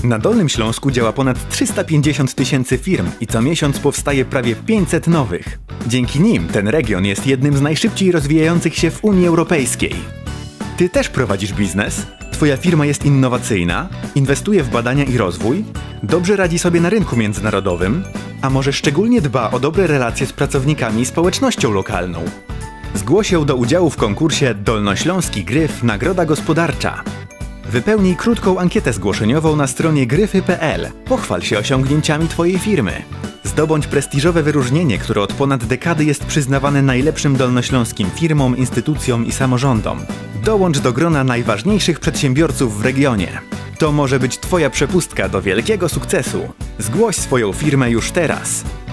Na Dolnym Śląsku działa ponad 350 000 firm i co miesiąc powstaje prawie 500 nowych. Dzięki nim ten region jest jednym z najszybciej rozwijających się w Unii Europejskiej. Ty też prowadzisz biznes? Twoja firma jest innowacyjna? Inwestuje w badania i rozwój? Dobrze radzi sobie na rynku międzynarodowym? A może szczególnie dba o dobre relacje z pracownikami i społecznością lokalną? Zgłoś się do udziału w konkursie Dolnośląski Gryf Nagroda Gospodarcza. Wypełnij krótką ankietę zgłoszeniową na stronie gryfy.pl. Pochwal się osiągnięciami Twojej firmy. Zdobądź prestiżowe wyróżnienie, które od ponad dekady jest przyznawane najlepszym dolnośląskim firmom, instytucjom i samorządom. Dołącz do grona najważniejszych przedsiębiorców w regionie. To może być Twoja przepustka do wielkiego sukcesu. Zgłoś swoją firmę już teraz.